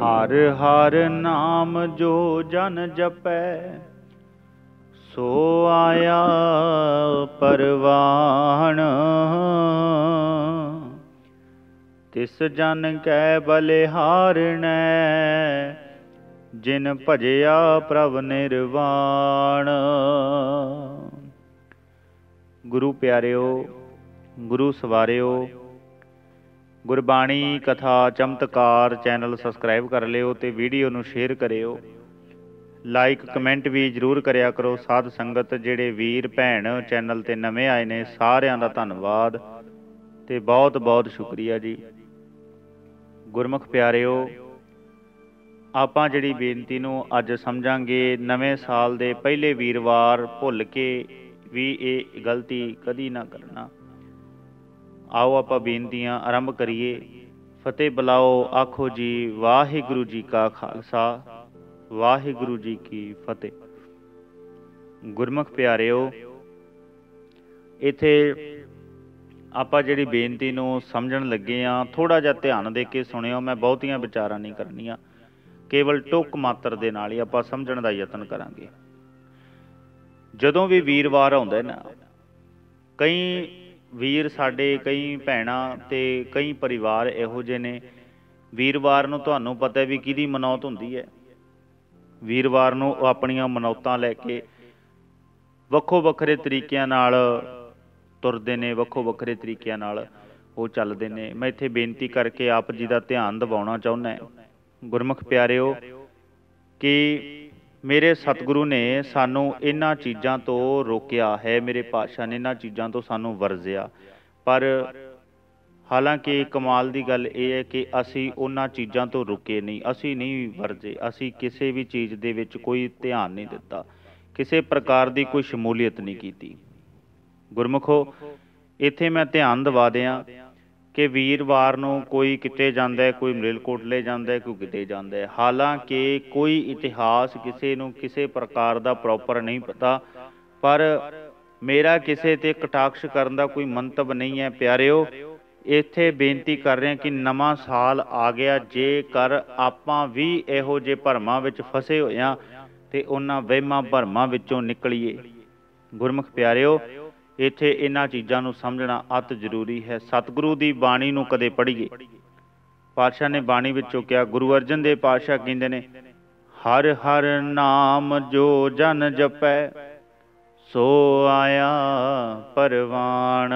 हर हर नाम जो जन जपै, सो आया परवान। तिस जन कै बलिहारनै, जिन भजया प्रभ निर्वाण। गुरु प्यारिओ, गुरु सवारिओ, गुरबाणी कथा चमत्कार चैनल सबसक्राइब कर लिओ ते वीडियो नूं शेयर करिओ। लाइक कमेंट भी जरूर करिया करो। साध संगत जिहड़े वीर भैण चैनल ते नवें आए ने, सारिआं दा धन्नवाद ते बहुत बहुत शुक्रिया जी। गुरमुख प्यारिओ, आपां जिहड़ी बेनती नूं अज समझांगे, नवें साल दे पहले वीरवार भुल के भी ये गलती कदी ना करना। आओ आपां बेनतियां आरंभ करिए। फतेह बुलाओ, आखो जी वाहिगुरू जी का खालसा, वाहिगुरू जी की फतेह। गुरमुख प्यारिओ, इत्थे आपां जिहड़ी बेनती नूं समझण लगे आ, थोड़ा जिहा ध्यान दे के सुणिओ। मैं बहुतियां विचारां नहीं करनियां, केवल टुक मात्र दे नाल ही आपां समझण दा यतन करांगे। जदों भी वीरवार आउंदा ना, कई वीर साडे, कई भैणां ते कई परिवार इहो ਜਿਹੇ ने, वीरवार नूं तुहानूं पता भी किहदी मनौत हुंदी है। वीरवार नूं ਉਹ ਆਪਣੀਆਂ ਮਨੌਤਾਂ ਲੈ ਕੇ ਵੱਖੋ ਵੱਖਰੇ ਤਰੀਕਿਆਂ ਨਾਲ ਤੁਰਦੇ ਨੇ, ਵੱਖੋ ਵੱਖਰੇ ਤਰੀਕਿਆਂ ਨਾਲ ਉਹ ਚੱਲਦੇ ਨੇ। ਮੈਂ ਇੱਥੇ ਬੇਨਤੀ ਕਰਕੇ ਆਪ ਜੀ ਦਾ ਧਿਆਨ ਦਿਵਾਉਣਾ ਚਾਹੁੰਦਾ ਗੁਰਮੁਖ ਪਿਆਰਿਓ ਕਿ ਮੇਰੇ ਸਤਿਗੁਰੂ ਨੇ ਸਾਨੂੰ ਇਹਨਾਂ ਚੀਜ਼ਾਂ ਤੋਂ ਰੋਕਿਆ ਹੈ। ਮੇਰੇ ਪਾਤਸ਼ਾਹ ਨੇ ਇਹਨਾਂ ਚੀਜ਼ਾਂ ਤੋਂ ਸਾਨੂੰ ਵਰਜਿਆ। ਪਰ ਹਾਲਾਂਕਿ ਕਮਾਲ ਦੀ ਗੱਲ ਇਹ ਹੈ ਕਿ ਅਸੀਂ ਉਹਨਾਂ ਚੀਜ਼ਾਂ ਤੋਂ ਰੁਕੇ ਨਹੀਂ, ਅਸੀਂ ਨਹੀਂ ਵਰਜੇ। ਅਸੀਂ ਕਿਸੇ ਵੀ ਚੀਜ਼ ਦੇ ਵਿੱਚ ਕੋਈ ਧਿਆਨ ਨਹੀਂ ਦਿੱਤਾ, ਕਿਸੇ ਪ੍ਰਕਾਰ ਦੀ ਕੋਈ ਸ਼ਮੂਲੀਅਤ ਨਹੀਂ ਕੀਤੀ। ਗੁਰਮੁਖੋ, ਇੱਥੇ ਮੈਂ ਧਿਆਨ ਦਿਵਾ ਦਿਆਂ ਕਿ ਵੀਰਵਾਰ ਨੂੰ ਕੋਈ ਕਿਤੇ ਜਾਂਦਾ ਹੈ, ਕੋਈ ਮਲੇਰਕੋਟਲੇ ਜਾਂਦਾ ਹੈ, ਕੋਈ ਕਿਤੇ ਜਾਂਦਾ ਹੈ। ਹਾਲਾਂਕਿ ਕੋਈ ਇਤਿਹਾਸ ਕਿਸੇ ਨੂੰ ਕਿਸੇ ਪ੍ਰਕਾਰ ਦਾ ਪ੍ਰੋਪਰ ਨਹੀਂ ਪਤਾ, ਪਰ ਮੇਰਾ ਕਿਸੇ ਤੇ ਕਟਾਕਸ਼ ਕਰਨ ਦਾ ਕੋਈ ਮੰਤਵ ਨਹੀਂ ਹੈ। ਪਿਆਰਿਓ, ਇੱਥੇ ਬੇਨਤੀ ਕਰ ਰਹੇ ਕਿ ਨਵਾਂ ਸਾਲ ਆ ਗਿਆ, ਜੇਕਰ ਆਪਾਂ ਵੀ ਇਹੋ ਜਿਹੇ ਭਰਮਾਂ ਵਿੱਚ ਫਸੇ ਹੋਏ ਹਾਂ ਤੇ ਉਹਨਾਂ ਵਹਿਮਾਂ ਭਰਮਾਂ ਵਿੱਚੋਂ ਨਿਕਲੀਏ। ਗੁਰਮੁਖ ਪਿਆਰਿਓ, ਇੱਥੇ ਇਹਨਾਂ ਚੀਜ਼ਾਂ ਨੂੰ ਸਮਝਣਾ ਅਤ ਜ਼ਰੂਰੀ ਹੈ। ਸਤਿਗੁਰੂ ਦੀ ਬਾਣੀ ਨੂੰ ਕਦੇ ਪੜ੍ਹੀਏ। ਪਾਤਸ਼ਾਹ ਨੇ ਬਾਣੀ ਵਿੱਚੋਂ ਕਿਹਾ, ਗੁਰੂ ਅਰਜਨ ਦੇਵ ਪਾਤਸ਼ਾਹ ਕਹਿੰਦੇ ਨੇ, ਹਰ ਹਰ ਨਾਮ ਜੋ ਜਨ ਜਪੈ, ਸੋ ਆਇਆ ਪਰਵਾਨ।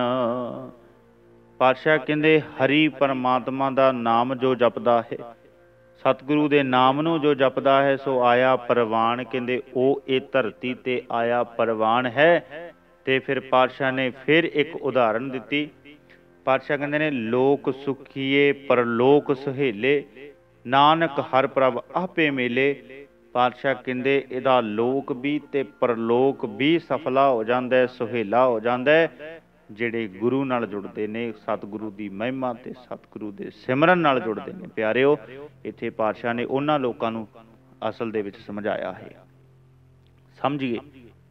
ਪਾਤਸ਼ਾਹ ਕਹਿੰਦੇ ਹਰੀ ਪਰਮਾਤਮਾ ਦਾ ਨਾਮ ਜੋ ਜਪਦਾ ਹੈ, ਸਤਿਗੁਰੂ ਦੇ ਨਾਮ ਨੂੰ ਜੋ ਜਪਦਾ ਹੈ, ਸੋ ਆਇਆ ਪਰਵਾਨ। ਕਹਿੰਦੇ ਉਹ ਇਹ ਧਰਤੀ ਤੇ ਆਇਆ ਪਰਵਾਨ ਹੈ। ਤੇ ਫਿਰ ਪਾਤਸ਼ਾਹ ਨੇ ਫਿਰ ਇੱਕ ਉਦਾਹਰਨ ਦਿੱਤੀ। ਪਾਤਸ਼ਾਹ ਕਹਿੰਦੇ ਨੇ, ਲੋਕ ਸੁਖੀਏ ਪਰਲੋਕ ਸੁਹੇਲੇ, ਨਾਨਕ ਹਰ ਪ੍ਰਭ ਆਪੇ ਮੇਲੇ। ਪਾਤਸ਼ਾਹ ਕਹਿੰਦੇ ਇਹਦਾ ਲੋਕ ਵੀ ਤੇ ਪਰਲੋਕ ਵੀ ਸਫਲਾ ਹੋ ਜਾਂਦਾ, ਸੁਹੇਲਾ ਹੋ ਜਾਂਦਾ ਜਿਹੜੇ ਗੁਰੂ ਨਾਲ ਜੁੜਦੇ ਨੇ, ਸਤਿਗੁਰੂ ਦੀ ਮਹਿਮਾ ਤੇ ਸਤਿਗੁਰੂ ਦੇ ਸਿਮਰਨ ਨਾਲ ਜੁੜਦੇ ਨੇ। ਪਿਆਰਿਓ, ਇੱਥੇ ਪਾਤਸ਼ਾਹ ਨੇ ਉਹਨਾਂ ਲੋਕਾਂ ਨੂੰ ਅਸਲ ਦੇ ਵਿੱਚ ਸਮਝਾਇਆ ਹੈ। ਸਮਝੀਏ,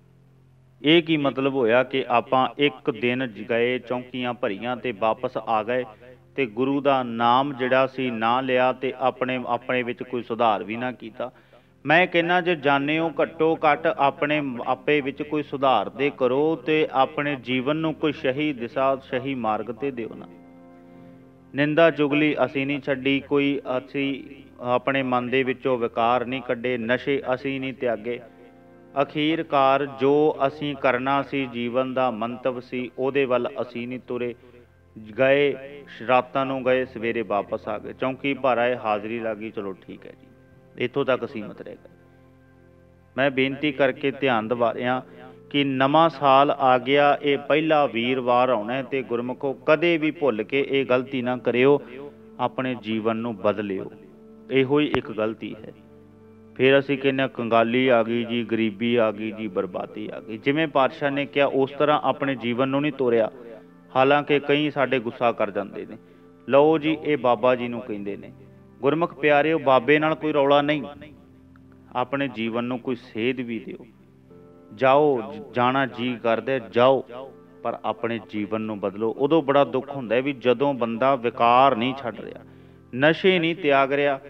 ਇਹ ਕੀ ਮਤਲਬ ਹੋਇਆ ਕਿ ਆਪਾਂ ਇੱਕ ਦਿਨ ਗਏ, ਚੌਂਕੀਆਂ ਭਰੀਆਂ ਤੇ ਵਾਪਸ ਆ ਗਏ ਤੇ ਗੁਰੂ ਦਾ ਨਾਮ ਜਿਹੜਾ ਸੀ ਨਾ ਲਿਆ ਤੇ ਆਪਣੇ ਵਿੱਚ ਕੋਈ ਸੁਧਾਰ ਵੀ ਨਾ ਕੀਤਾ। ਮੈਂ ਕਹਿੰਦਾ ਜੇ ਜਾਣੇ ਹੋ, ਘੱਟੋ ਘੱਟ ਆਪਣੇ ਆਪੇ ਵਿੱਚ ਕੋਈ ਸੁਧਾਰ ਦੇ ਕਰੋ ਤੇ ਆਪਣੇ ਜੀਵਨ ਨੂੰ ਕੋਈ ਸਹੀ ਦਿਸ਼ਾ, ਸਹੀ ਮਾਰਗ ਤੇ ਦਿਓ ਨਾ। ਨਿੰਦਾ ਚੁਗਲੀ ਅਸੀਂ ਨਹੀਂ ਛੱਡੀ, ਕੋਈ ਅਸੀਂ ਆਪਣੇ ਮਨ ਦੇ ਵਿੱਚੋਂ ਵਿਕਾਰ ਨਹੀਂ ਕੱਢੇ, ਨਸ਼ੇ ਅਸੀਂ ਨਹੀਂ ਤਿਆਗੇ। ਅਖੀਰਕਾਰ ਜੋ ਅਸੀਂ ਕਰਨਾ ਸੀ, ਜੀਵਨ ਦਾ ਮੰਤਵ ਸੀ, ਉਹਦੇ ਵੱਲ ਅਸੀਂ ਨਹੀਂ ਤੁਰੇ। ਗਏ ਰਾਤਾਂ ਨੂੰ ਗਏ, ਸਵੇਰੇ ਵਾਪਸ ਆ ਗਏ, ਚੌਂਕੀ ਭਰ ਆਏ, ਹਾਜ਼ਰੀ ਲੱਗ ਗਈ, ਚਲੋ ਠੀਕ ਹੈ ਜੀ, ਇੱਥੋਂ ਤੱਕ ਸੀਮਤ ਰਹਿ ਗਏ। ਮੈਂ ਬੇਨਤੀ ਕਰਕੇ ਧਿਆਨ ਦਿਵਾ ਰਿਹਾ ਕਿ ਨਵਾਂ ਸਾਲ ਆ ਗਿਆ, ਇਹ ਪਹਿਲਾ ਵੀਰਵਾਰ ਆਉਣਾ ਤੇ ਗੁਰਮੁਖੋ ਕਦੇ ਵੀ ਭੁੱਲ ਕੇ ਇਹ ਗਲਤੀ ਨਾ ਕਰਿਓ, ਆਪਣੇ ਜੀਵਨ ਨੂੰ ਬਦਲਿਓ। ਇਹੋ ਹੀ ਇੱਕ ਗਲਤੀ ਹੈ। ਫਿਰ ਅਸੀਂ ਕਹਿੰਦੇ ਕੰਗਾਲੀ ਆ ਗਈ ਜੀ, ਗਰੀਬੀ ਆ ਗਈ ਜੀ, ਬਰਬਾਦੀ ਆ ਗਈ। ਜਿਵੇਂ ਪਾਤਸ਼ਾਹ ਨੇ ਕਿਹਾ ਉਸ ਤਰ੍ਹਾਂ ਆਪਣੇ ਜੀਵਨ ਨੂੰ ਨਹੀਂ ਤੋਰਿਆ। ਹਾਲਾਂਕਿ ਕਈ ਸਾਡੇ ਗੁੱਸਾ ਕਰ ਜਾਂਦੇ ਨੇ, ਲਓ ਜੀ ਇਹ ਬਾਬਾ ਜੀ ਨੂੰ ਕਹਿੰਦੇ ਨੇ। ਗੁਰਮੁਖ ਪਿਆਰਿਓ, ਬਾਬੇ ਨਾਲ ਕੋਈ ਰੌਲਾ ਨਹੀਂ, ਆਪਣੇ ਜੀਵਨ ਨੂੰ ਕੋਈ ਸੇਧ ਵੀ ਦਿਓ। ਜਾਓ, ਜਾਣਾ ਜੀ ਕਰਦੇ ਜਾਓ, ਪਰ ਆਪਣੇ ਜੀਵਨ ਨੂੰ ਬਦਲੋ। ਉਦੋਂ ਬੜਾ ਦੁੱਖ ਹੁੰਦਾ ਵੀ ਜਦੋਂ ਬੰਦਾ ਵਿਕਾਰ ਨਹੀਂ ਛੱਡ ਰਿਹਾ, ਨਸ਼ੇ ਨਹੀਂ ਤਿਆਗ ਰਿਹਾ,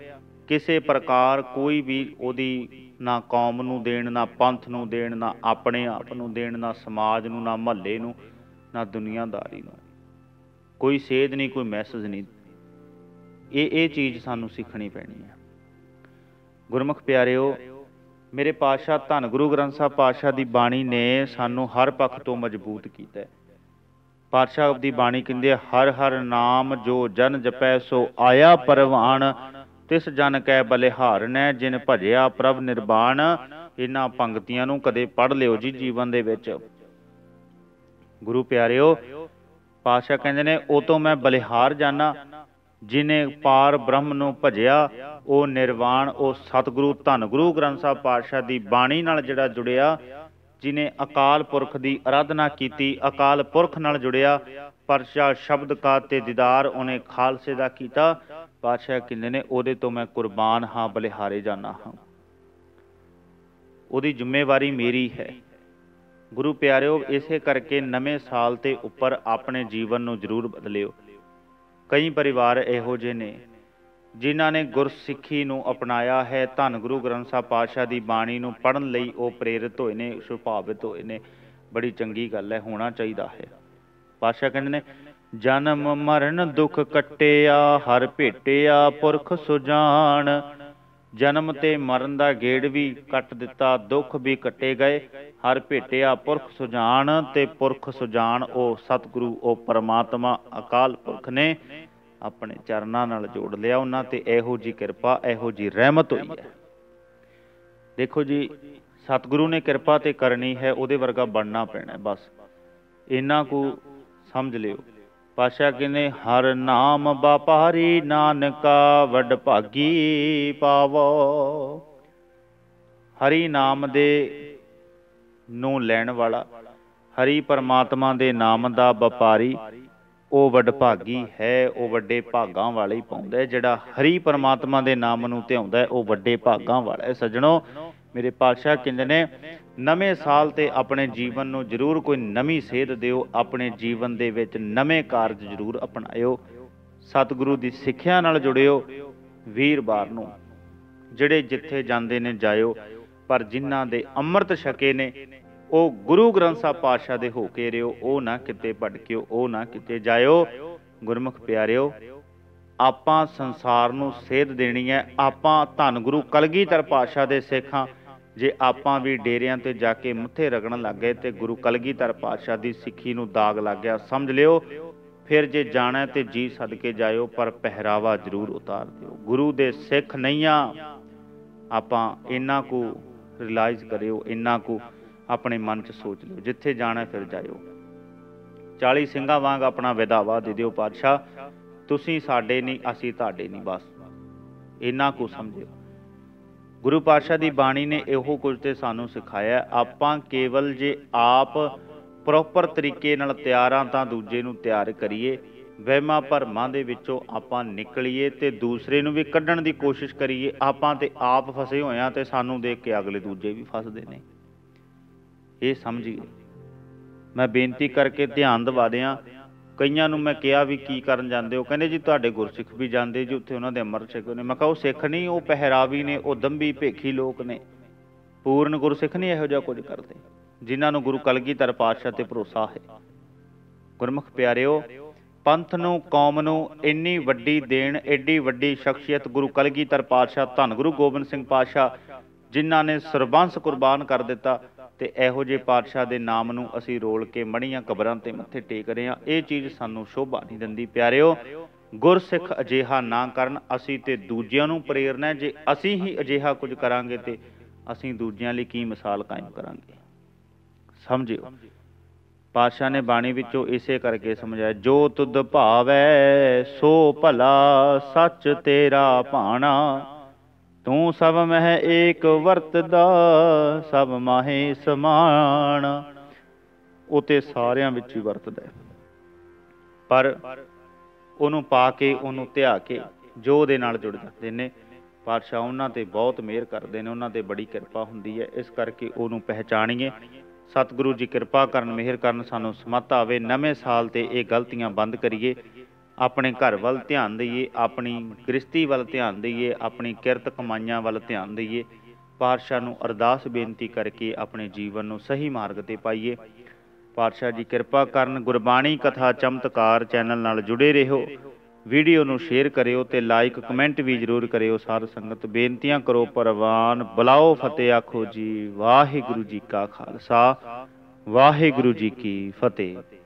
ਕਿਸੇ ਪ੍ਰਕਾਰ ਕੋਈ ਵੀ ਉਹਦੀ ਨਾ ਕੌਮ ਨੂੰ ਦੇਣ, ਨਾ ਪੰਥ ਨੂੰ ਦੇਣ, ਨਾ ਆਪਣੇ ਆਪ ਨੂੰ ਦੇਣ, ਨਾ ਸਮਾਜ ਨੂੰ, ਨਾ ਮਹੱਲੇ ਨੂੰ, ਨਾ ਦੁਨੀਆਦਾਰੀ ਨੂੰ। ਕੋਈ ਸੇਧ ਨਹੀਂ, ਕੋਈ ਮੈਸੇਜ ਨਹੀਂ। ਇਹ ਚੀਜ਼ ਸਾਨੂੰ ਸਿੱਖਣੀ ਪੈਣੀ ਹੈ। ਗੁਰਮੁਖ ਪਿਆਰਿਓ, ਮੇਰੇ ਪਾਤਸ਼ਾਹ ਧੰਨ ਗੁਰੂ ਗ੍ਰੰਥ ਸਾਹਿਬ ਪਾਤਸ਼ਾਹ ਦੀ ਬਾਣੀ ਨੇ ਸਾਨੂੰ ਹਰ ਪੱਖ ਤੋਂ ਮਜ਼ਬੂਤ ਕੀਤਾ ਹੈ। ਪਾਤਸ਼ਾਹ ਦੀ ਬਾਣੀ ਕਹਿੰਦੇ, ਹਰ ਹਰ ਨਾਮ ਜੋ ਜਨ ਜਪੈ ਸੋ ਆਇਆ ਪਰਵਾਨ, ਤਿਸ ਜਨ ਕੈ ਬਲਿਹਾਰਨੈ ਜਿਨ ਭਜਿਆ ਪ੍ਰਭ ਨਿਰਵਾਣ। ਇਹਨਾਂ ਪੰਕਤੀਆਂ ਨੂੰ ਕਦੇ ਪੜ੍ਹ ਲਿਓ ਜੀ ਜੀਵਨ ਦੇ ਵਿੱਚ। ਗੁਰੂ ਪਿਆਰਿਓ, ਪਾਤਸ਼ਾਹ ਕਹਿੰਦੇ ਨੇ, ਉਹ ਤੋਂ ਮੈਂ ਬਲਿਹਾਰ ਜਾਣਾ, ਜਿਹਨੇ ਪਾਰ ਬ੍ਰਹਮ ਨੂੰ ਭਜਿਆ ਉਹ ਨਿਰਵਾਣ। ਉਹ ਸਤਿਗੁਰੂ ਧੰਨ ਗੁਰੂ ਗ੍ਰੰਥ ਸਾਹਿਬ ਪਾਤਸ਼ਾਹ ਦੀ ਬਾਣੀ ਨਾਲ ਜਿਹੜਾ ਜੁੜਿਆ, ਜਿਹਨੇ ਅਕਾਲ ਪੁਰਖ ਦੀ ਅਰਾਧਨਾ ਕੀਤੀ, ਅਕਾਲ ਪੁਰਖ ਨਾਲ ਜੁੜਿਆ, ਪਰਚਾ ਸ਼ਬਦ ਕਾ ਤੇ ਦੀਦਾਰ ਉਹਨੇ ਖਾਲਸੇ ਦਾ ਕੀਤਾ। ਪਾਤਸ਼ਾਹ ਕਹਿੰਦੇ ਨੇ, ਉਹਦੇ ਤੋਂ ਮੈਂ ਕੁਰਬਾਨ ਹਾਂ, ਬਲਿਹਾਰੇ ਜਾਣਾ ਹਾਂ। ਉਹਦੀ ਜ਼ਿੰਮੇਵਾਰੀ ਮੇਰੀ ਹੈ। ਗੁਰੂ ਪਿਆਰਿਓ, ਇਸੇ ਕਰਕੇ ਨਵੇਂ ਸਾਲ ਤੇ ਉੱਪਰ ਆਪਣੇ ਜੀਵਨ ਨੂੰ ਜ਼ਰੂਰ ਬਦਲਿਓ। ਕਈ ਪਰਿਵਾਰ ਇਹੋ ਜਿਹੇ ਨੇ ਜਿਨ੍ਹਾਂ ਨੇ ਗੁਰਸਿੱਖੀ ਨੂੰ ਅਪਣਾਇਆ ਹੈ, ਧੰਨ ਗੁਰੂ ਗ੍ਰੰਥ ਸਾਹਿਬ ਪਾਤਸ਼ਾਹ ਦੀ ਬਾਣੀ ਨੂੰ ਪੜ੍ਹਨ ਲਈ ਉਹ ਪ੍ਰੇਰਿਤ ਹੋਏ ਨੇ, ਸੁਭਾਵਿਤ ਹੋਏ ਨੇ। ਬੜੀ ਚੰਗੀ ਗੱਲ ਹੈ, ਹੋਣਾ ਚਾਹੀਦਾ ਹੈ। ਪਾਤਸ਼ਾਹ ਕਹਿੰਦੇ ਨੇ, ਜਨਮ ਮਰਨ ਦੁੱਖ ਕੱਟਿਆ, ਹਰ ਭੇਟਿਆ ਪੁਰਖ ਸੁਜਾਨ। ਜਨਮ ਤੇ ਮਰਨ ਦਾ ਗੇੜ ਵੀ ਕੱਟ ਦਿੱਤਾ, ਦੁੱਖ ਵੀ ਕੱਟੇ ਗਏ। ਹਰ ਭੇਟਿਆ ਪੁਰਖ ਸੁਜਾਨ, ਤੇ ਪੁਰਖ ਸੁਜਾਨ ਉਹ ਸਤਿਗੁਰੂ, ਉਹ ਪਰਮਾਤਮਾ ਅਕਾਲ ਪੁਰਖ ਨੇ ਆਪਣੇ ਚਰਨਾਂ ਨਾਲ ਜੋੜ ਲਿਆ। ਉਹਨਾਂ ਤੇ ਇਹੋ ਜਿਹੀ ਕਿਰਪਾ, ਇਹੋ ਜਿਹੀ ਰਹਿਮਤ ਹੋਈ ਹੈ। ਦੇਖੋ ਜੀ, ਸਤਿਗੁਰੂ ਨੇ ਕਿਰਪਾ ਤੇ ਕਰਨੀ ਹੈ, ਉਹਦੇ ਵਰਗਾ ਬਣਨਾ ਪੈਣਾ। ਬਸ ਇੰਨਾ ਕੁ ਸਮਝ ਲਿਓ। ਪਾਤਸ਼ਾਹ ਕਹਿੰਦੇ, ਹਰ ਨਾਮ ਵਪਾਰੀ ਨਾਨਕਾ ਵੱਡ ਭਾਗੀ ਪਾਵੋ। ਹਰੀ ਨਾਮ ਦੇ ਨੂੰ ਲੈਣ ਵਾਲਾ, ਹਰੀ ਪਰਮਾਤਮਾ ਦੇ ਨਾਮ ਦਾ ਵਪਾਰੀ, ਉਹ ਵਡਭਾਗੀ ਹੈ। ਉਹ ਵੱਡੇ ਭਾਗਾਂ ਵਾਲੇ ਹੀ ਪਾਉਂਦਾ। ਜਿਹੜਾ ਹਰੀ ਪਰਮਾਤਮਾ ਦੇ ਨਾਮ ਨੂੰ ਧਿਆਉਂਦਾ, ਉਹ ਵੱਡੇ ਭਾਗਾਂ ਵਾਲਾ ਹੈ। ਸੱਜਣੋ, ਮੇਰੇ ਪਾਤਸ਼ਾਹ ਕਹਿੰਦੇ ਨੇ, ਨਵੇਂ ਸਾਲ ਤੇ ਆਪਣੇ ਜੀਵਨ ਨੂੰ ਜ਼ਰੂਰ ਕੋਈ ਨਵੀਂ ਸੇਧ ਦਿਓ। ਆਪਣੇ ਜੀਵਨ ਦੇ ਵਿੱਚ ਨਵੇਂ ਕਾਰਜ ਜ਼ਰੂਰ ਅਪਣਾਇਓ। ਸਤਿਗੁਰੂ ਦੀ ਸਿੱਖਿਆ ਨਾਲ ਜੁੜਿਓ। ਵੀਰਵਾਰ ਨੂੰ ਜਿਹੜੇ ਜਿੱਥੇ ਜਾਂਦੇ ਨੇ ਜਾਇਓ, ਪਰ ਜਿਨ੍ਹਾਂ ਦੇ ਅੰਮ੍ਰਿਤ ਛਕੇ ਨੇ ਉਹ ਗੁਰੂ ਗ੍ਰੰਥ ਸਾਹਿਬ ਪਾਤਸ਼ਾਹ ਦੇ ਹੋ ਕੇ ਰਿਓ। ਉਹ ਨਾ ਕਿਤੇ ਭਟਕਿਓ, ਉਹ ਨਾ ਕਿਤੇ ਜਾਇਓ। ਗੁਰਮੁਖ ਪਿਆਰਿਓ, ਆਪਾਂ ਸੰਸਾਰ ਨੂੰ ਸੇਧ ਦੇਣੀ ਹੈ। ਆਪਾਂ ਧੰਨ ਗੁਰੂ ਕਲਗੀਧਰ ਪਾਤਸ਼ਾਹ ਦੇ ਸਿੱਖ ਹਾਂ। ਜੇ ਆਪਾਂ ਵੀ ਡੇਰਿਆਂ ਤੇ ਜਾ ਕੇ ਮੱਥੇ ਰਗੜਨ ਲੱਗ ਗਏ ਤੇ ਗੁਰੂ ਕਲਗੀਧਰ ਪਾਤਸ਼ਾਹ ਦੀ ਸਿੱਖੀ ਨੂੰ ਦਾਗ ਲੱਗ ਗਿਆ, ਸਮਝ ਲਿਓ। ਫਿਰ ਜੇ ਜਾਣਾ ਤੇ ਜੀ ਸਦਕੇ ਜਾਇਓ, ਪਰ ਪਹਿਰਾਵਾ ਜ਼ਰੂਰ ਉਤਾਰ ਦਿਓ। ਗੁਰੂ ਦੇ ਸਿੱਖ ਨਹੀਂ ਆ ਆਪਾਂ। ਇੰਨਾ ਕੁ ਰਿਲਾਈਜ਼ ਕਰਿਓ, ਇੰਨਾ ਕੁ ਆਪਣੇ ਮਨ 'ਚ ਸੋਚ ਲਿਓ। ਜਿੱਥੇ ਜਾਣਾ ਫਿਰ ਜਾਇਓ। 40 ਸਿੰਘਾਂ ਵਾਂਗ ਆਪਣਾ ਵਿਦਾਵਾ ਦੇ ਦਿਓ। ਪਾਤਸ਼ਾਹ, ਤੁਸੀਂ ਸਾਡੇ ਨਹੀਂ, ਅਸੀਂ ਤੁਹਾਡੇ ਨਹੀਂ। ਬਸ ਇੰਨਾ ਕੁ ਸਮਝਿਓ। ਗੁਰੂ ਪਾਤਸ਼ਾਹ ਦੀ ਬਾਣੀ ਨੇ ਇਹੋ ਕੁਝ ਤੇ ਸਾਨੂੰ ਸਿਖਾਇਆ। ਆਪਾਂ ਕੇਵਲ ਜੇ ਆਪ ਪ੍ਰੋਪਰ ਤਰੀਕੇ ਨਾਲ ਤਿਆਰ ਹਾਂ ਤਾਂ ਦੂਜੇ ਨੂੰ ਤਿਆਰ ਕਰੀਏ। ਵਹਿਮਾਂ ਭਰਮਾਂ ਦੇ ਵਿੱਚੋਂ ਆਪਾਂ ਨਿਕਲੀਏ ਤੇ ਦੂਸਰੇ ਨੂੰ ਵੀ ਕੱਢਣ ਦੀ ਕੋਸ਼ਿਸ਼ ਕਰੀਏ। ਆਪਾਂ ਤੇ ਆਪ ਫਸੇ ਹੋਏ ਹਾਂ ਤੇ ਸਾਨੂੰ ਦੇਖ ਕੇ ਅਗਲੇ ਦੂਜੇ ਵੀ ਫਸਦੇ ਨੇ। ਇਹ ਸਮਝੀਏ। ਮੈਂ ਬੇਨਤੀ ਕਰਕੇ ਧਿਆਨ ਦਿਵਾ ਦਿਆਂ। ਕਈਆਂ ਨੂੰ ਮੈਂ ਕਿਹਾ ਵੀ ਕੀ ਕਰਨ ਜਾਂਦੇ ਹੋ? ਕਹਿੰਦੇ ਜੀ ਤੁਹਾਡੇ ਗੁਰਸਿੱਖ ਵੀ ਜਾਂਦੇ ਜੀ, ਉੱਥੇ ਉਹਨਾਂ ਦੇ ਅੰਮ੍ਰਿਤ ਛਕੇ ਨੇ। ਮੈਂ ਕਿਹਾ ਉਹ ਸਿੱਖ ਨਹੀਂ, ਉਹ ਪਹਿਰਾਵੀ ਨੇ, ਉਹ ਦੰਭੀ ਭੇਖੀ ਲੋਕ ਨੇ। ਪੂਰਨ ਗੁਰਸਿੱਖ ਨਹੀਂ ਇਹੋ ਜਿਹਾ ਕੁਝ ਕਰਦੇ, ਜਿਨ੍ਹਾਂ ਨੂੰ ਗੁਰੂ ਕਲਗੀਧਰ ਪਾਤਸ਼ਾਹ ਤੇ ਭਰੋਸਾ ਹੈ। ਗੁਰਮੁਖ ਪਿਆਰਿਓ, ਪੰਥ ਨੂੰ, ਕੌਮ ਨੂੰ ਇੰਨੀ ਵੱਡੀ ਦੇਣ, ਐਡੀ ਵੱਡੀ ਸ਼ਖਸੀਅਤ ਗੁਰੂ ਕਲਗੀਧਰ ਪਾਤਸ਼ਾਹ, ਧੰਨ ਗੁਰੂ ਗੋਬਿੰਦ ਸਿੰਘ ਪਾਤਸ਼ਾਹ, ਜਿਨ੍ਹਾਂ ਨੇ ਸਰਬੰਸ ਕੁਰਬਾਨ ਕਰ ਦਿੱਤਾ। ਤੇ ਇਹੋ ਜਿਹੇ ਪਾਤਸ਼ਾਹ ਦੇ ਨਾਮ ਨੂੰ ਅਸੀਂ ਰੋਲ ਕੇ ਮੜੀਆਂ ਕਬਰਾਂ ਤੇ ਮੱਥੇ ਟੇਕ ਰਹੇ ਹਾਂ। ਇਹ ਚੀਜ਼ ਸਾਨੂੰ ਸ਼ੋਭਾ ਨਹੀਂ ਦਿੰਦੀ। ਪਿਆਰਿਓ, ਗੁਰਸਿੱਖ ਅਜਿਹਾ ਨਾ ਕਰਨ। ਅਸੀਂ ਤੇ ਦੂਜਿਆਂ ਨੂੰ ਪ੍ਰੇਰਨਾ। ਜੇ ਅਸੀਂ ਹੀ ਅਜਿਹਾ ਕੁਝ ਕਰਾਂਗੇ ਤੇ ਅਸੀਂ ਦੂਜਿਆਂ ਲਈ ਕੀ ਮਿਸਾਲ ਕਾਇਮ ਕਰਾਂਗੇ? ਸਮਝਿਓ। ਪਾਤਸ਼ਾਹ ਨੇ ਬਾਣੀ ਵਿੱਚੋਂ ਇਸੇ ਕਰਕੇ ਸਮਝਾਇਆ, ਜੋ ਤੁਧ ਭਾਵੈ ਸੋ ਭਲਾ, ਸੱਚ ਤੇਰਾ ਭਾਣਾ। ਤੂੰ ਸਭ ਮਹਿ ਏਕ ਵਰਤਦਾ, ਸਭ ਮਾਹੇ ਸਮਾਨ। ਉਹ ਤੇ ਸਾਰਿਆਂ ਵਿੱਚ ਹੀ ਵਰਤਦਾ, ਪਰ ਉਹਨੂੰ ਪਾ ਕੇ, ਉਹਨੂੰ ਧਿਆ ਕੇ ਜੋ ਉਹਦੇ ਨਾਲ ਜੁੜ ਜਾਂਦੇ ਨੇ, ਪਾਤਸ਼ਾਹ ਉਹਨਾਂ ਤੇ ਬਹੁਤ ਮਿਹਰ ਕਰਦੇ ਨੇ। ਉਹਨਾਂ ਤੇ ਬੜੀ ਕਿਰਪਾ ਹੁੰਦੀ ਹੈ। ਇਸ ਕਰਕੇ ਉਹਨੂੰ ਪਹਿਚਾਣੀਏ। ਸਤਿਗੁਰੂ ਜੀ ਕਿਰਪਾ ਕਰਨ, ਮਿਹਰ ਕਰਨ, ਸਾਨੂੰ ਸਮੱਤ ਆਵੇ। ਨਵੇਂ ਸਾਲ ਤੇ ਇਹ ਗਲਤੀਆਂ ਬੰਦ ਕਰੀਏ। ਆਪਣੇ ਘਰ ਵੱਲ ਧਿਆਨ ਦਈਏ, ਆਪਣੀ ਗ੍ਰਸਤੀ ਵੱਲ ਧਿਆਨ ਦਈਏ, ਆਪਣੀ ਕਿਰਤ ਕਮਾਈਆਂ ਵੱਲ ਧਿਆਨ ਦਈਏ। ਪਾਤਸ਼ਾਹ ਨੂੰ ਅਰਦਾਸ ਬੇਨਤੀ ਕਰਕੇ ਆਪਣੇ ਜੀਵਨ ਨੂੰ ਸਹੀ ਮਾਰਗ ਤੇ ਪਾਈਏ। ਪਾਤਸ਼ਾਹ ਜੀ ਕਿਰਪਾ ਕਰਨ। ਗੁਰਬਾਣੀ ਕਥਾ ਚਮਤਕਾਰ ਚੈਨਲ ਨਾਲ ਜੁੜੇ ਰਹੋ। ਵੀਡੀਓ ਨੂੰ ਸ਼ੇਅਰ ਕਰਿਓ ਤੇ ਲਾਈਕ ਕਮੈਂਟ ਵੀ ਜ਼ਰੂਰ ਕਰਿਓ। ਸਾਧ ਸੰਗਤ ਬੇਨਤੀਆਂ ਕਰੋ ਪ੍ਰਵਾਨ, ਬੁਲਾਓ ਫਤਿਹ ਆਖੋ ਜੀ। ਵਾਹਿਗੁਰੂ ਜੀ ਕਾ ਖਾਲਸਾ, ਵਾਹਿਗੁਰੂ ਜੀ ਕੀ ਫਤਿਹ।